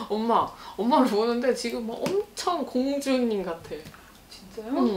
엄마를 보는데 지금 막 엄청 공주님 같아. 진짜요? 응.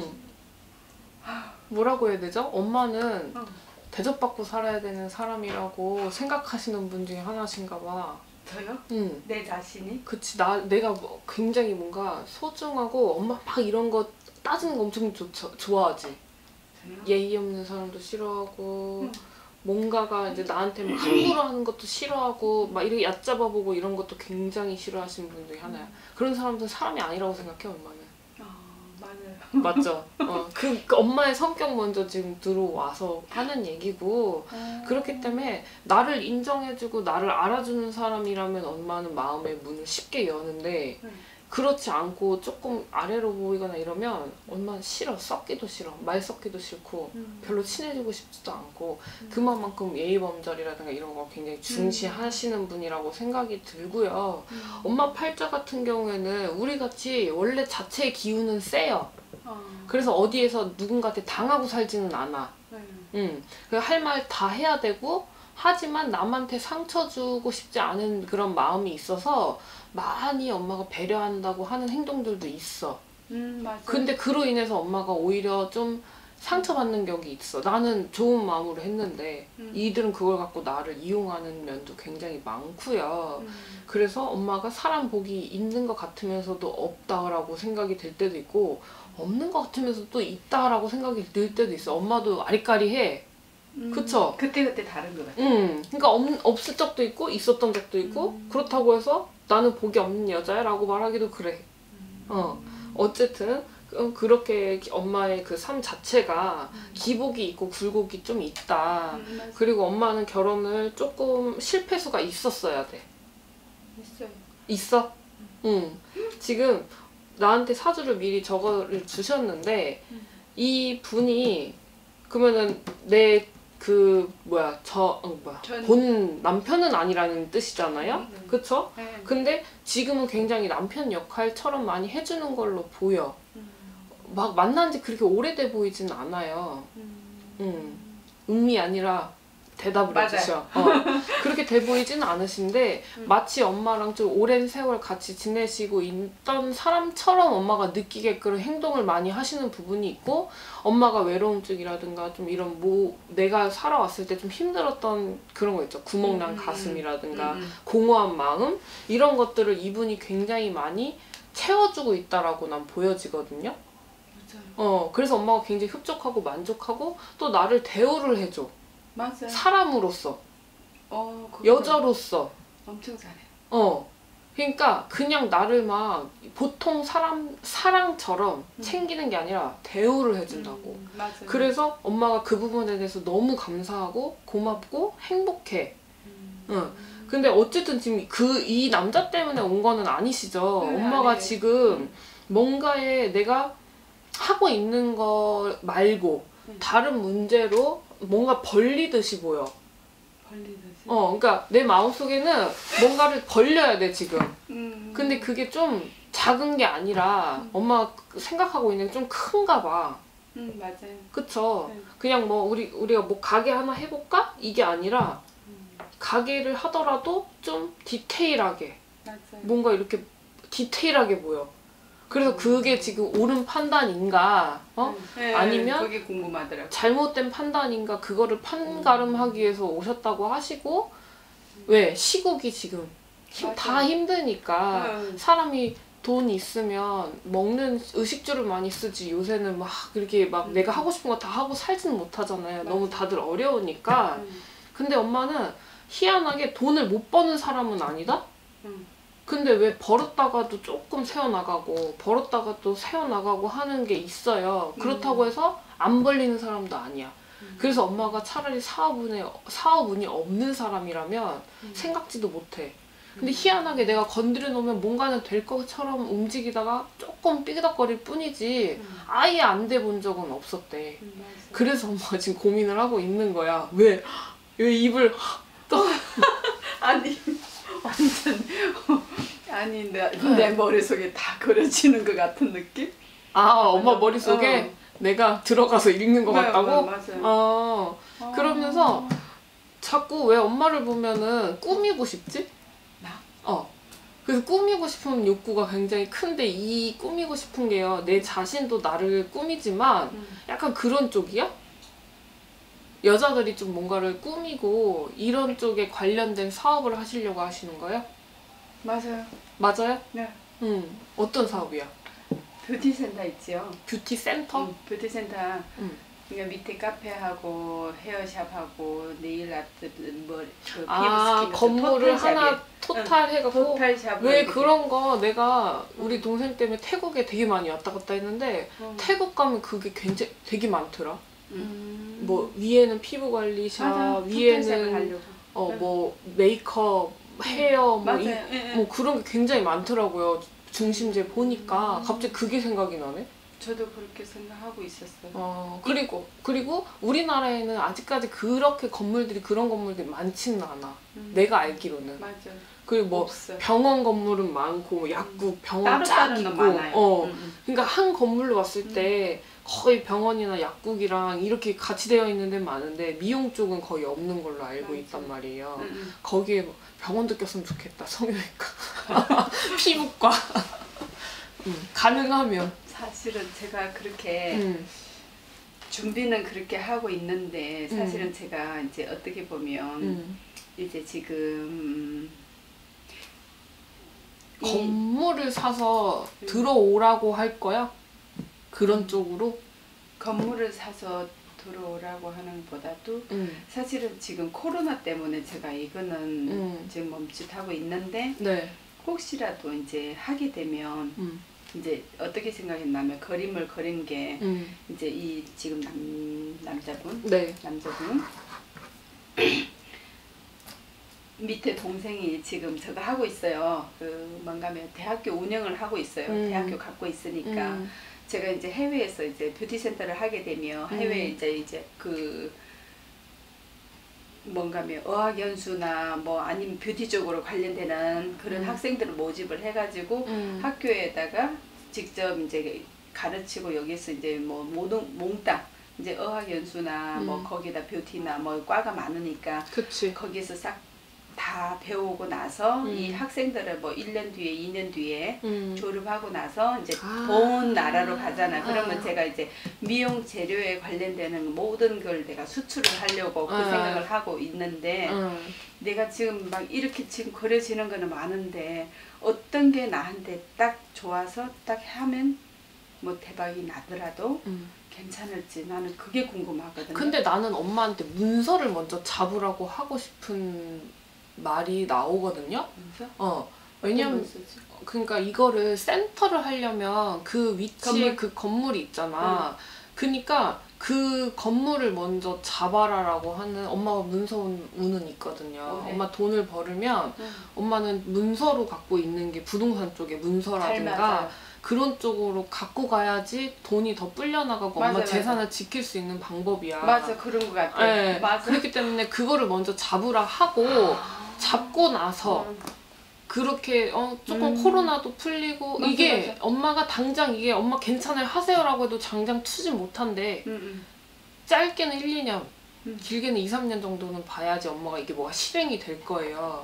뭐라고 해야 되죠? 엄마는 대접받고 살아야 되는 사람이라고 생각하시는 분 중에 하나신가 봐. 저요? 응. 내 자신이? 그치. 내가 굉장히 뭔가 소중하고 엄마 막 이런 거 따지는 거 엄청 좋아하지. 저요? 예의 없는 사람도 싫어하고 뭔가가 이제 나한테 막 함부로 하는 것도 싫어하고 막 이렇게 얕잡아보고 이런 것도 굉장히 싫어하시는 분 중에 하나야. 그런 사람들은 사람이 아니라고 생각해, 엄마는. 맞아요. 맞죠? 그 엄마의 성격 먼저 지금 들어와서 하는 얘기고 그렇기 때문에 나를 인정해주고 나를 알아주는 사람이라면 엄마는 마음의 문을 쉽게 여는데 그렇지 않고 조금 아래로 보이거나 이러면 엄마는 싫어. 썩기도 싫어. 말 썩기도 싫고 별로 친해지고 싶지도 않고 그만큼 예의범절이라든가 이런 거 굉장히 중시하시는 분이라고 생각이 들고요. 엄마 팔자 같은 경우에는 우리같이 원래 자체의 기운은 세요. 그래서 어디에서 누군가한테 당하고 살지는 않아. 할 말 다 해야 되고 하지만 남한테 상처 주고 싶지 않은 그런 마음이 있어서 많이 엄마가 배려한다고 하는 행동들도 있어. 맞아요. 근데 그로 인해서 엄마가 오히려 좀 상처받는 격이 있어. 나는 좋은 마음으로 했는데 이들은 그걸 갖고 나를 이용하는 면도 굉장히 많고요. 그래서 엄마가 사람 복이 있는 것 같으면서도 없다라고 생각이 들 때도 있고 없는 것 같으면서 또 있다라고 생각이 들 때도 있어. 엄마도 아리까리해. 그쵸? 그때그때 다른 것 같아요. 그러니까 없을 적도 있고 있었던 적도 있고 그렇다고 해서 나는 복이 없는 여자야 라고 말하기도 그래. 어쨌든 그렇게 엄마의 그 삶 자체가 기복이 있고 굴곡이 좀 있다. 그리고 엄마는 결혼을 조금 실패수가 있었어야 돼. 있어요. 있어? 응. 지금 나한테 사주를 미리 저거를 주셨는데 이 분이 그러면은 내 본 남편은 아니라는 뜻이잖아요? 그쵸? 네. 근데 지금은 굉장히 남편 역할처럼 많이 해주는 걸로 보여. 막 만난 지 그렇게 오래돼 보이진 않아요. 음이 아니라 대답을 해주셔. 그렇게 돼 보이진 않으신데 마치 엄마랑 좀 오랜 세월 같이 지내시고 있던 사람처럼 엄마가 느끼게끔 행동을 많이 하시는 부분이 있고 엄마가 외로움증이라든가 좀 이런 내가 살아왔을 때 좀 힘들었던 그런 거 있죠. 구멍난 가슴이라든가 공허한 마음 이런 것들을 이분이 굉장히 많이 채워주고 있다라고 난 보여지거든요. 맞아요. 그래서 엄마가 굉장히 흡족하고 만족하고 또 나를 대우를 해줘. 맞아요. 사람으로서 여자로서 엄청 잘해요. 그러니까 그냥 나를 막 보통 사랑처럼 챙기는 게 아니라 대우를 해준다고. 맞아요. 그래서 엄마가 그 부분에 대해서 너무 감사하고 고맙고 행복해. 근데 어쨌든 지금 이 남자 때문에 온 거는 아니시죠. 엄마가 아니에요. 지금 뭔가에 내가 하고 있는 거 말고 다른 문제로 뭔가 벌리듯이 보여. 벌리듯이? 그러니까 내 마음속에는 뭔가를 벌려야 돼 지금. 근데 그게 좀 작은 게 아니라 엄마가 생각하고 있는 게 좀 큰가 봐. 맞아요. 그쵸? 네. 그냥 뭐 우리가 뭐 가게 하나 해볼까? 이게 아니라 가게를 하더라도 좀 디테일하게 맞아요. 뭔가 이렇게 디테일하게 보여. 그래서 그게 지금 옳은 판단인가? 아니면 그게 궁금하더라고요. 잘못된 판단인가? 그거를 판가름하기 위해서 오셨다고 하시고 왜? 시국이 지금 다 힘드니까 사람이 돈 있으면 먹는 의식주를 많이 쓰지 요새는 막 그렇게 막 내가 하고 싶은 거 다 하고 살지는 못하잖아요. 너무 다들 어려우니까. 근데 엄마는 희한하게 돈을 못 버는 사람은 아니다? 근데 왜 벌었다가도 조금 세워나가고 벌었다가 또 세워나가고 하는 게 있어요. 그렇다고 해서 안 벌리는 사람도 아니야. 그래서 엄마가 차라리 사업운이 없는 사람이라면 생각지도 못해. 근데 희한하게 내가 건드려 놓으면 뭔가는 될 것처럼 움직이다가 조금 삐그덕거릴 뿐이지 아예 안 돼 본 적은 없었대. 그래서 엄마가 지금 고민을 하고 있는 거야. 왜 입을 또 아니 완전 아니 내 머릿속에 다 그려지는 것 같은 느낌? 엄마 머릿속에 내가 들어가서 읽는 것 같다고? 맞아요. 그러면서 자꾸 왜 엄마를 보면은 꾸미고 싶지? 나? 그래서 꾸미고 싶은 욕구가 굉장히 큰데 이 꾸미고 싶은 게요. 내 자신도 나를 꾸미지만 약간 그런 쪽이야? 여자들이 좀 뭔가를 꾸미고 이런 쪽에 관련된 사업을 하시려고 하시는 거예요? 맞아요. 맞아요? 네. 어떤 사업이야? 뷰티 센터 있지요. 뷰티 센터? 뷰티 센터. 그러니까 밑에 카페하고 헤어샵하고 네일 아트 그 아, 건물을 하나 토탈 해갖고. 토탈샵. 왜 그런 거 내가 우리 동생 때문에 태국에 되게 많이 왔다 갔다 했는데 태국 가면 그게 굉장히 되게 많더라. 뭐 위에는 피부 관리샵, 위에는 뭐 메이크업, 헤어 뭐 그런 게 굉장히 많더라고요. 중심지에 보니까 갑자기 그게 생각이 나네. 저도 그렇게 생각하고 있었어요. 그리고 우리나라에는 아직까지 그렇게 그런 건물들이 많지는 않아. 내가 알기로는. 맞아. 그리고 뭐 없어요. 병원 건물은 많고 약국 병원 쫙 따로 있고. 많아요. 그러니까 한 건물로 왔을 때 거의 병원이나 약국이랑 이렇게 같이 되어 있는 데는 많은데 미용 쪽은 거의 없는 걸로 알고 있단 말이에요. 거기에 뭐 병원도 꼈으면 좋겠다. 성형외과, 피부과. 가능하면. 사실은 제가 그렇게 준비는 그렇게 하고 있는데 사실은 제가 이제 어떻게 보면 이제 지금 건물을 사서 들어오라고 할 거야? 그런 쪽으로? 건물을 사서 들어오라고 하는 것보다도 사실은 지금 코로나 때문에 제가 이거는 지금 멈칫하고 있는데 네. 혹시라도 이제 하게 되면 이제 어떻게 생각했냐면 그림을 그린 게 이제 이 지금 남자분 네. 남자분 밑에 동생이 지금 저거 하고 있어요. 그 뭔가면 대학교 운영을 하고 있어요. 대학교 갖고 있으니까 제가 이제 해외에서 이제 뷰티 센터를 하게 되면 해외에 이제 그 뭔가면 어학 연수나 뭐 아니면 뷰티 쪽으로 관련되는 그런 학생들을 모집을 해가지고 학교에다가 직접 이제 가르치고 여기서 이제 뭐 몽땅 이제 어학 연수나 뭐 거기다 뷰티나 뭐 과가 많으니까 그치. 거기서 싹 다 배우고 나서 이 학생들을 뭐 1년 뒤에 2년 뒤에 졸업하고 나서 이제 본 나라로 가잖아. 그러면 제가 이제 미용 재료에 관련되는 모든 걸 내가 수출을 하려고 그 생각을 하고 있는데 내가 지금 막 이렇게 지금 그려지는 거는 많은데 어떤 게 나한테 딱 좋아서 딱 하면 뭐 대박이 나더라도 괜찮을지 나는 그게 궁금하거든요. 근데 나는 엄마한테 문서를 먼저 잡으라고 하고 싶은 말이 나오거든요. 문서? 왜냐면 그러니까 이거를 센터를 하려면 그 위치에 그 건물이 있잖아. 그러니까 그 건물을 먼저 잡아라라고 하는 엄마가 문서운은 있거든요. 네. 엄마 돈을 벌으면 엄마는 문서로 갖고 있는 게 부동산 쪽에 문서라든가 그런 쪽으로 갖고 가야지 돈이 더 불려나가고 엄마 재산을 지킬 수 있는 방법이야. 맞아, 그런 것 같아. 네, 맞아. 그렇기 때문에 그거를 먼저 잡으라 하고 잡고 나서 그렇게 조금 코로나도 풀리고 맞아, 이게 맞아. 엄마가 당장 이게 엄마 괜찮아요 하세요라고 해도 당장 투진 못한대. 짧게는 1, 2년 길게는 2, 3년 정도는 봐야지 엄마가 이게 뭐가 실행이 될 거예요.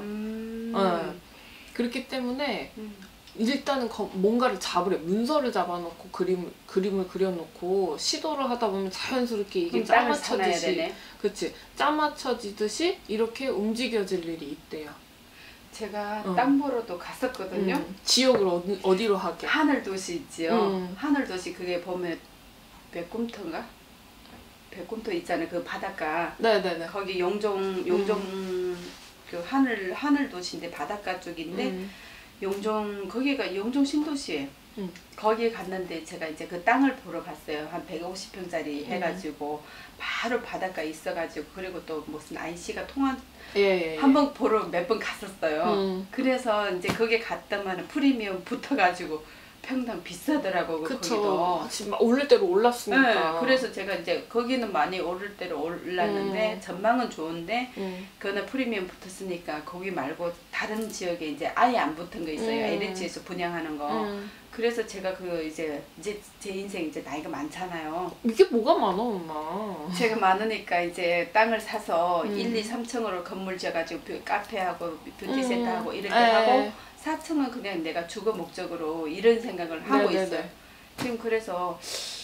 그렇기 때문에 일단은 뭔가를 잡으래. 문서를 잡아놓고 그림을 그려놓고 시도를 하다 보면 자연스럽게 이게 짜맞춰지듯이, 그치? 짜맞춰지듯이 이렇게 움직여질 일이 있대요. 제가 땅 보러도 갔었거든요. 지역을 어디로 하게? 하늘도시 있지요. 하늘도시 그게 보면 백꿈터인가? 백꿈터 있잖아요. 그 바닷가. 네네네. 거기 용종 그 하늘도시인데 바닷가 쪽인데 거기가 용종 신도시예요. 거기에 갔는데 제가 이제 그 땅을 보러 갔어요. 한 150평짜리 해가지고 바로 바닷가에 있어가지고 그리고 또 무슨 IC가 통한 한번 보러 몇 번 갔었어요. 그래서 이제 거기 갔더만 프리미엄 붙어가지고 평당 비싸더라고. 그쵸. 지금 오를 대로 올랐으니까. 네, 그래서 제가 이제 거기는 많이 오를 대로 올랐는데 전망은 좋은데 그거는 프리미엄 붙었으니까 거기 말고 다른 지역에 이제 아예 안 붙은 거 있어요. LH에서 분양하는 거. 그래서 제가 이제 제 인생 이제 나이가 많잖아요. 이게 뭐가 많아, 엄마? 제가 많으니까 이제 땅을 사서 1, 2, 3층으로 건물 지어가지고 카페하고 뷰티센터하고 이렇게 하고 4층은 그냥 내가 주거 목적으로 이런 생각을 하고 있어요. 지금 그래서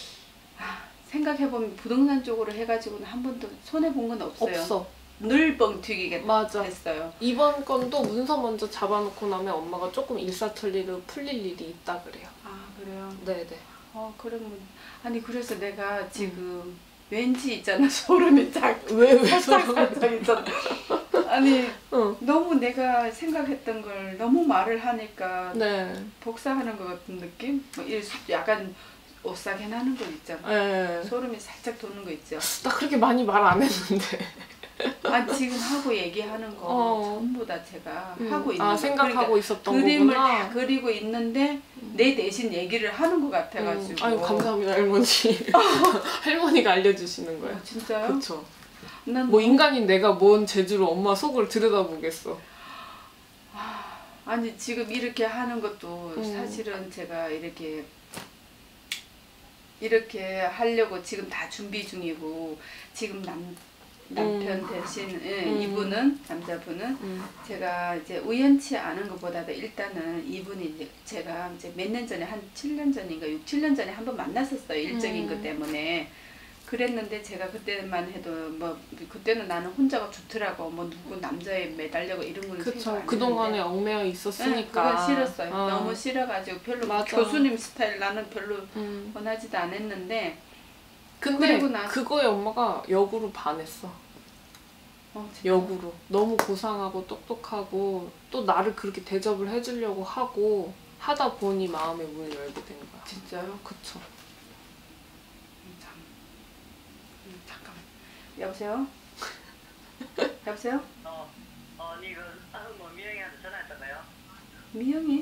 생각해보면 부동산 쪽으로 해가지고는 한 번도 손해본 건 없어요. 없어. 늘 뻥튀기게 됐어요. 이번 건도 문서 먼저 잡아놓고 나면 엄마가 조금 일사천리로 풀릴 일이 있다 그래요. 아 그래요? 네네. 그러면 아니 그래서 내가 지금 왠지 있잖아 소름이 왜 살짝 있잖아. 아니 너무 내가 생각했던 걸 너무 말을 하니까 복사하는 것 같은 느낌? 뭐 약간 오싹해 나는 거 있잖아. 소름이 살짝 돋는 거 있죠. 나 그렇게 많이 말 안 했는데. 지금 하고 얘기하는 거 전부 다 제가 하고 있는 거. 생각하고 그러니까 있었던 그림을 거구나. 다 그리고 있는데 내 대신 얘기를 하는 것 같아가지고. 아유 감사합니다 할머니. 할머니가 알려주시는 거예요. 진짜요? 그렇죠. 뭐 인간인 내가 뭔 재주로 엄마 속을 들여다보겠어. 아니 지금 이렇게 하는 것도 사실은 제가 이렇게 하려고 지금 다 준비 중이고 지금 남편 대신 이분은 남자분은 제가 이제 우연치 않은 것보다도 일단은 이분이 이제 제가 이제 몇 년 전에 한 7년 전인가 6, 7년 전에 한번 만났었어요. 일적인 것 때문에. 그랬는데 제가 그때만 해도 뭐 그때는 나는 혼자가 좋더라고. 뭐 누구 남자에 매달려고 이런 건 생각 안 했는데. 그동안에 얽매여 있었으니까. 그건 싫었어요. 너무 싫어가지고 별로 교수님 스타일 나는 별로 원하지도 않았는데 근데 그거에 엄마가 역으로 반했어. 역으로. 너무 고상하고 똑똑하고 또 나를 그렇게 대접을 해주려고 하고 하다 보니 마음의 문을 열게 된 거야. 진짜요? 그쵸. 잠깐만. 여보세요? 여보세요? 니 뭐 미영이한테 전화했잖아요. 미영이?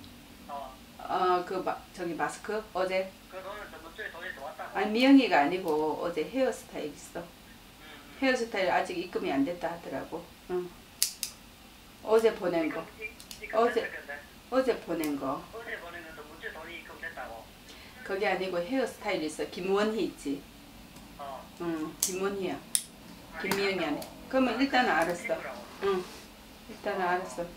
저기 마스크 어제? 그거는 저번주에 돈이 왔다고. 아니 미영이가 아니고 어제 헤어스타일 있어. 헤어스타일 아직 입금이 안 됐다 하더라고. 어제 보낸 거. 어제 보낸 거. 어제 보낸 것도 문제 돈이 입금됐다고. 그게 아니고 헤어스타일 있어. 김원희 있지. 김원희야. 김미영이 아니. 그러면 일단은 알았어. 일단은 알았어.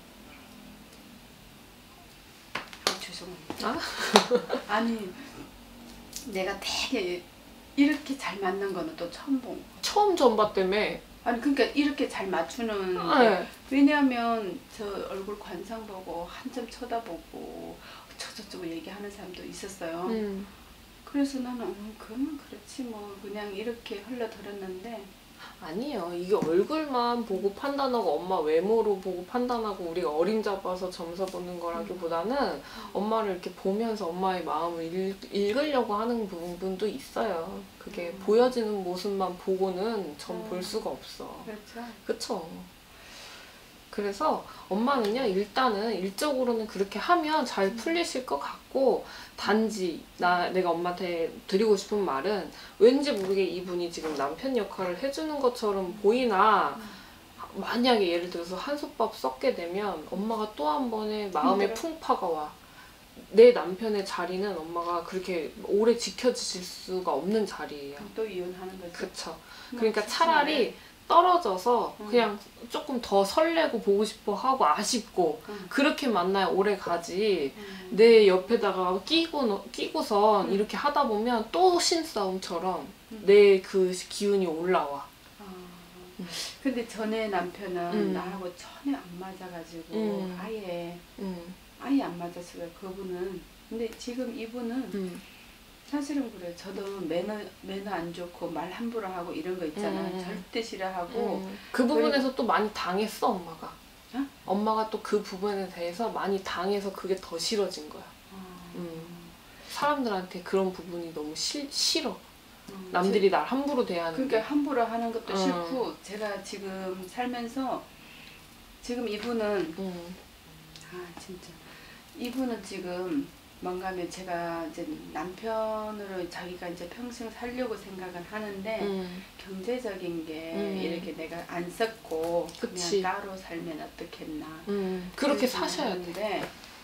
죄송합니다. 아니 내가 되게 이렇게 잘 맞는 거는 또 처음 본 거. 처음 전봤다며. 아니 그러니까 이렇게 잘 맞추는 왜냐하면 저 얼굴 관상 보고 한참 쳐다보고 저저저 얘기하는 사람도 있었어요. 그래서 나는 그러면 그렇지 뭐 그냥 이렇게 흘러들었는데 아니에요. 이게 얼굴만 보고 판단하고 엄마 외모로 보고 판단하고 우리가 어림잡아서 점수 보는 거라기보다는 엄마를 이렇게 보면서 엄마의 마음을 읽으려고 하는 부분도 있어요. 그게 보여지는 모습만 보고는 전 볼 수가 없어. 그렇죠. 그쵸. 그래서 엄마는요 일단은 일적으로는 그렇게 하면 잘 풀리실 것 같고 단지 내가 엄마한테 드리고 싶은 말은 왠지 모르게 이분이 지금 남편 역할을 해주는 것처럼 보이나 만약에 예를 들어서 한솥밥 썩게 되면 엄마가 또 한 번의 마음의 풍파가 와. 내 남편의 자리는 엄마가 그렇게 오래 지켜주실 수가 없는 자리예요. 또 이혼하는 거죠. 그쵸. 그러니까 차라리 떨어져서 그냥 조금 더 설레고 보고 싶어 하고 아쉽고 그렇게 만나야 오래 가지. 내 옆에다가 끼고선 이렇게 하다 보면 또 신싸움처럼 내 그 기운이 올라와. 근데 전에 남편은 나하고 전혀 안 맞아가지고 아예 안 맞았어요. 그분은. 근데 지금 이분은 사실은 그래요. 저도 매너 안 좋고 말 함부로 하고 이런 거 있잖아요. 절대 싫어하고. 그 부분에서 또 많이 당했어 엄마가. 엄마가 또 그 부분에 대해서 많이 당해서 그게 더 싫어진 거야. 사람들한테 그런 부분이 너무 싫어. 남들이 날 함부로 대하는 게. 그러니까 함부로 하는 것도 싫고 제가 지금 살면서 지금 이분은 진짜 이분은 지금 뭔가 하면 제가 이제 남편으로 자기가 이제 평생 살려고 생각은 하는데 경제적인 게 이렇게 내가 안 썼고 그냥 따로 살면 어떻겠나 그렇게 사셔야 돼.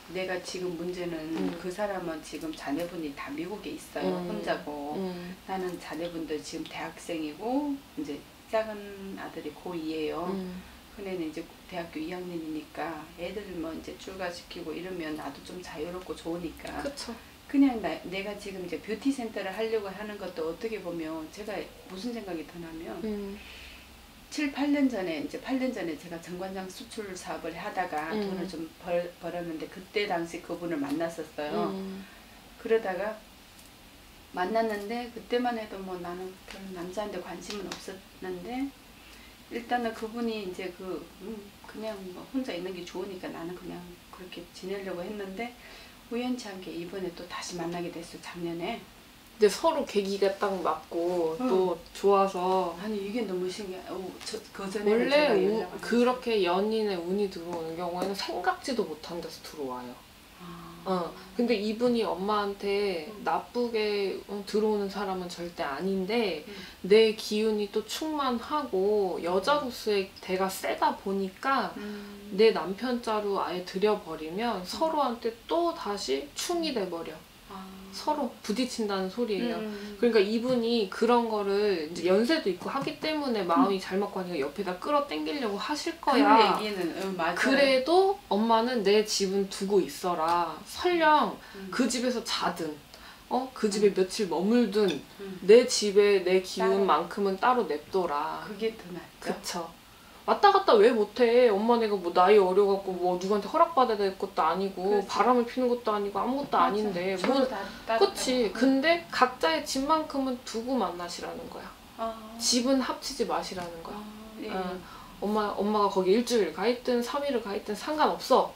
내가 지금 문제는 그 사람은 지금 자녀분이 다 미국에 있어요. 혼자고. 나는 자녀분들 지금 대학생이고 이제 작은 아들이 고2예요. 근데는 이제 대학교 2학년이니까 애들 뭐 이제 출가시키고 이러면 나도 좀 자유롭고 좋으니까. 그쵸. 그냥 내가 지금 이제 뷰티 센터를 하려고 하는 것도 어떻게 보면 제가 무슨 생각이 드냐면 7, 8년 전에 이제 8년 전에 제가 정관장 수출 사업을 하다가 돈을 좀 벌었는데 그때 당시 그분을 만났었어요. 그러다가 만났는데 그때만 해도 뭐 나는 별 남자한테 관심은 없었는데 일단은 그분이 이제 그냥 뭐 혼자 있는 게 좋으니까 나는 그냥 그렇게 지내려고 했는데 우연치 않게 이번에 또 다시 만나게 됐어 작년에. 근데 서로 계기가 딱 맞고 또 좋아서. 아니 이게 너무 신기해. 그 전에 원래 그렇게 연인의 운이 들어오는 경우에는 생각지도 못한 데서 들어와요. 근데 이분이 엄마한테 나쁘게 들어오는 사람은 절대 아닌데 내 기운이 또 충만하고 여자로서의 대가 세다 보니까 내 남편 자로 아예 들여버리면 서로한테 또 다시 충이 돼버려. 서로 부딪힌다는 소리예요. 그러니까 이분이 그런 거를 이제 연세도 있고 하기 때문에 마음이 잘 맞고 하니까 옆에다 끌어당기려고 하실 거야. 그 얘기는 맞아요. 그래도 엄마는 내 집은 두고 있어라. 설령 그 집에서 자든 그 집에 며칠 머물든 내 집에 내 기운만큼은 따로 냅둬라. 그게 더 낫죠. 그쵸. 왔다 갔다 왜 못해? 엄마 내가 뭐 나이 어려갖고 뭐 누구한테 허락받아야 될 것도 아니고 그렇지. 바람을 피는 것도 아니고 아무것도 맞아. 아닌데 뭐 그치. 근데 각자의 집만큼은 두고 만나시라는 거야. 집은 합치지 마시라는 거야. 예. 엄마가 거기 일주일 가 있든 3일을 가 있든 상관없어.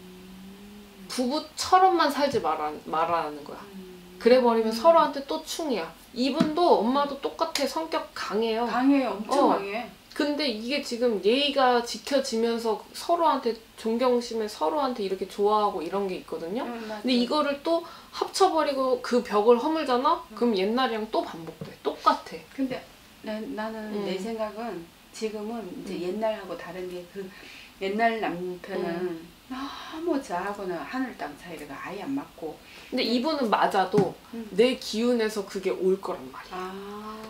부부처럼만 살지 말라는 거야. 그래버리면 서로한테 또 충이야. 이분도 엄마도 똑같아. 성격 강해요. 강해요. 엄청 강해. 근데 이게 지금 예의가 지켜지면서 서로한테 존경심에 서로한테 이렇게 좋아하고 이런 게 있거든요. 근데 이거를 또 합쳐버리고 그 벽을 허물잖아? 그럼 옛날이랑 또 반복돼. 똑같아. 근데 나는 내 생각은 지금은 이제 옛날하고 다른 게 그 옛날 남편은 너무 저하고는 하늘 땅 차이가 아예 안 맞고. 근데 이분은 맞아도 내 기운에서 그게 올 거란 말이야.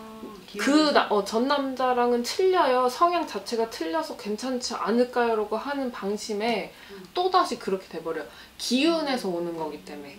전 남자랑은 틀려요. 성향 자체가 틀려서 괜찮지 않을까요? 라고 하는 방심에 또다시 그렇게 돼버려. 기운에서 오는 거기 때문에.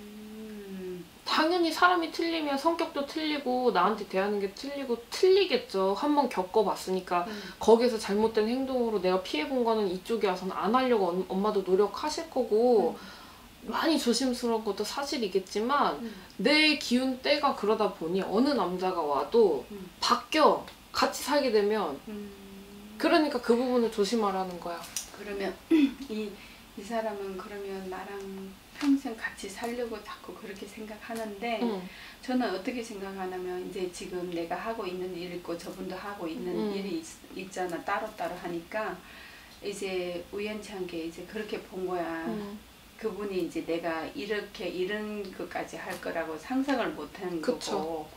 당연히 사람이 틀리면 성격도 틀리고 나한테 대하는 게 틀리고 틀리겠죠. 한번 겪어봤으니까. 거기서 잘못된 행동으로 내가 피해본 거는 이쪽에 와서는 안 하려고 엄마도 노력하실 거고 많이 조심스러운 것도 사실이겠지만 내 기운 때가 그러다 보니 어느 남자가 와도 바뀌어. 같이 살게 되면. 그러니까 그 부분을 조심하라는 거야. 그러면 이 사람은 그러면 나랑 평생 같이 살려고 자꾸 그렇게 생각하는데 저는 어떻게 생각하냐면 이제 지금 내가 하고 있는 일 있고 저분도 하고 있는 일이 있잖아. 따로따로 하니까 이제 우연치 않게 이제 그렇게 본 거야. 그분이 이제 내가 이런 것까지 할 거라고 상상을 못한 거고.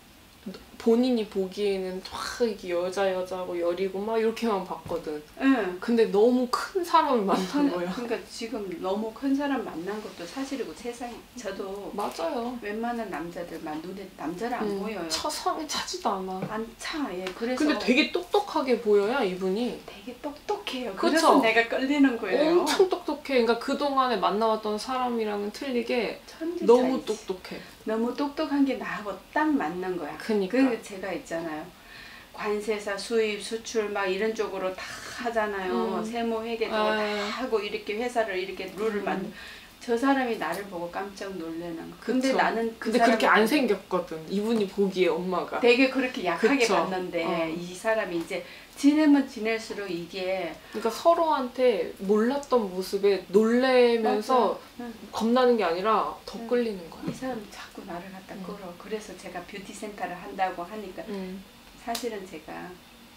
본인이 보기에는 막 이게 여자고 여리고 막 이렇게만 봤거든. 응. 근데 너무 큰 사람을 만난 거야. 그러니까 지금 너무 큰 사람 만난 것도 사실이고 세상에 저도 맞아요. 웬만한 남자들만 눈에 남자를 안 보여요. 성에 차지도 않아. 안 차. 예. 그래서 근데 되게 똑똑하게 보여요, 이분이. 되게 똑똑해요. 그쵸? 그래서 내가 끌리는 거예요. 엄청 똑똑해. 그러니까 그동안에 만나왔던 사람이랑은 틀리게 너무 똑똑해. 너무 똑똑한 게 나하고 딱 맞는 거야. 그니까. 그 제가 있잖아요. 관세사 수입 수출 막 이런 쪽으로 다 하잖아요. 세무회계도 다 하고 이렇게 회사를 이렇게 룰을 만들. 저 사람이 나를 보고 깜짝 놀래는 거. 근데 나는 근데 그렇게 안 생겼거든. 이분이 보기에 엄마가. 되게 그렇게 약하게 그쵸? 봤는데 이 사람이 이제 지내면 지낼수록 이게 그러니까 서로한테 몰랐던 모습에 놀래면서 겁나는 게 아니라 더 끌리는 거야. 이 사람이 자꾸 나를 갖다 끌어. 그래서 제가 뷰티 센터를 한다고 하니까 사실은 제가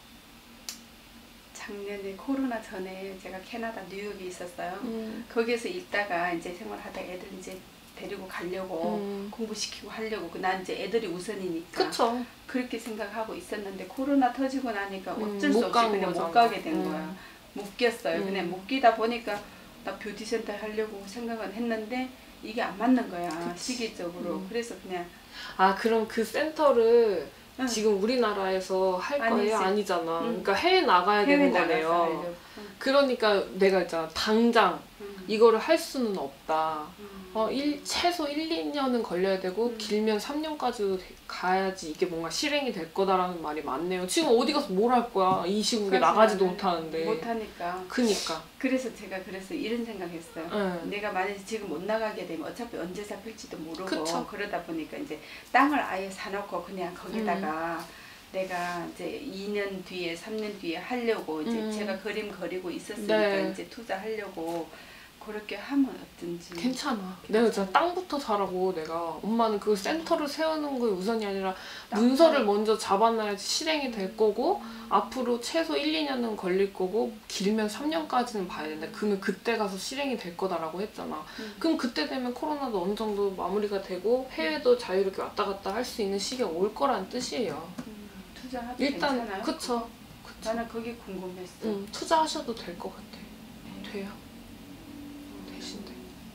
작년에 코로나 전에 제가 캐나다 뉴욕에 있었어요. 거기에서 있다가 이제 생활하다가 애들 이제 데리고 가려고 공부시키고 하려고 난 이제 애들이 우선이니까 그쵸. 그렇게 생각하고 있었는데 코로나 터지고 나니까 어쩔 수 못 없이 가는 그냥 거잖아. 못 가게 된 거야. 묶였어요. 그냥 묶이다 보니까 나 뷰티센터 하려고 생각은 했는데 이게 안 맞는 거야. 그치. 시기적으로. 그래서 그냥 아 그럼 그 센터를 응. 지금 우리나라에서 할 거예요? 아니지. 아니잖아. 응. 그러니까 해외 나가야 해외 되는 나가서 거네요. 하려고. 응. 그러니까 내가 있잖아. 당장 이거를 할 수는 없다. 최소 1, 2년은 걸려야 되고 길면 3년까지도 가야지 이게 뭔가 실행이 될 거다라는 말이 많네요. 지금 어디 가서 뭘 할 거야? 이 시국에 나가지도 못하는데. 못하니까. 그니까. 그래서 제가 이런 생각했어요. 응. 내가 만약에 지금 못 나가게 되면 어차피 언제 잡힐지도 모르고 그쵸. 그러다 보니까 이제 땅을 아예 사놓고 그냥 거기다가 내가 이제 2년 뒤에 3년 뒤에 하려고 이제 제가 그림 그리고 있었으니까 네. 이제 투자하려고 그렇게 하면 어떤지. 괜찮아. 내가 진짜 땅부터 사라고 내가. 엄마는 그 센터를 세우는 게 우선이 아니라 문서를 먼저 잡아놔야지 실행이 될 거고 앞으로 최소 1, 2년은 걸릴 거고 길면 3년까지는 봐야 된다. 그러면 그때 가서 실행이 될 거다라고 했잖아. 그럼 그때 되면 코로나도 어느 정도 마무리가 되고 해외도 자유롭게 왔다 갔다 할 수 있는 시기가 올 거라는 뜻이에요. 투자하도 일단 괜찮아요? 그쵸. 나는 그게 궁금했어. 투자하셔도 될 것 같아. 돼요. 되신대.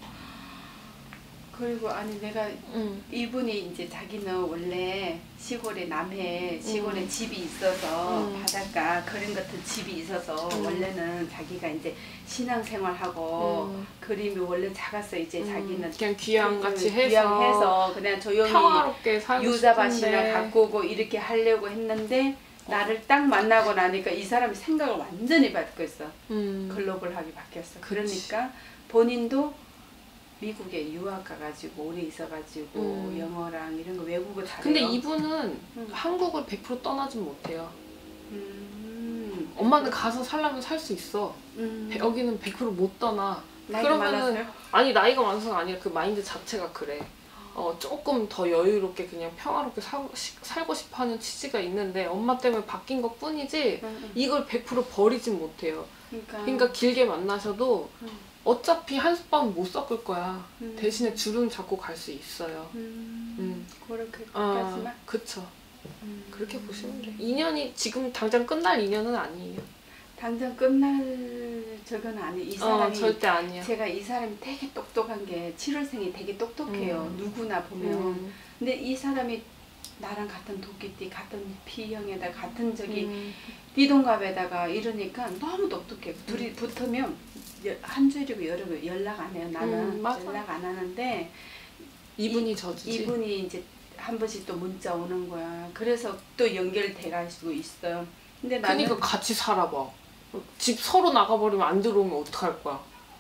그리고 아니 내가 이분이 이제 자기는 원래 시골에 남해 시골에 집이 있어서 바닷가 그림 같은 집이 있어서 원래는 자기가 이제 신앙생활하고 그림이 원래 작았어. 이제 자기는 그냥 귀향같이 해서 귀향해서 그냥 조용히 평화롭게 살고 유자밭이나 싶은데 갖고 오고 이렇게 하려고 했는데 나를 딱 만나고 나니까 이 사람이 생각을 완전히 바뀌었어. 글로벌하게 바뀌었어. 그러니까 본인도 미국에 유학 가가지고 오래 있어가지고 영어랑 이런 거 외국어 잘해요. 근데 이분은 한국을 100% 떠나진 못해요. 음. 엄마는 가서 살려면 살 수 있어. 여기는 100% 못 떠나. 나이가 많아서요? 아니 나이가 많아서가 아니라 그 마인드 자체가 그래. 조금 더 여유롭게 그냥 평화롭게 살고 싶어하는 취지가 있는데 엄마 때문에 바뀐 것 뿐이지 이걸 100% 버리진 못해요. 그러니까 길게 만나셔도 어차피 한솥밥은 못 섞을 거야. 대신에 주름 잡고 갈 수 있어요. 그렇게까지만? 그쵸. 그렇게 보시면 돼. 2년이 지금 당장 끝날 2년은 아니에요. 당장 끝날 저건 아니. 이 사람이 절대 아니야. 제가 이 사람이 되게 똑똑한 게 7월생이 되게 똑똑해요. 누구나 보면. 근데 이 사람이 나랑 같은 도끼띠, 같은 P형에다 같은 저기 띠동갑에다가 이러니까 너무 똑똑해. 둘이 붙으면 한 줄이고 여러분 연락 안 해요. 나는 연락 안 하는데 이분이 저주지. 이분이 이제 한 번씩 또 문자 오는 거야. 그래서 또 연결돼 가지고 있어요. 근데 나는 그러니까 같이 살아봐. 집 서로 나가버리면 안 들어오면 어떡할 거야.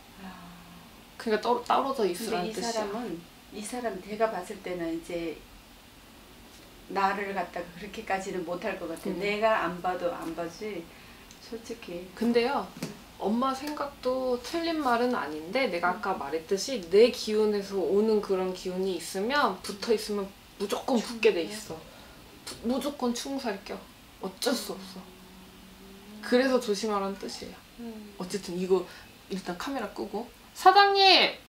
그러니까 떨어져 있으라는 근데 뜻이야. 이 사람 제가 봤을 때는 이제 나를 갖다가 그렇게까지는 못할 것 같아. 내가 안 봐도 안 봐지 솔직히. 근데요. 엄마 생각도 틀린 말은 아닌데 내가 아까 말했듯이 내 기운에서 오는 그런 기운이 있으면 붙어있으면 무조건 붙게 돼 있어. 무조건 충살 껴. 어쩔 수 없어. 그래서 조심하라는 뜻이에요. 어쨌든 이거 일단 카메라 끄고 사장님!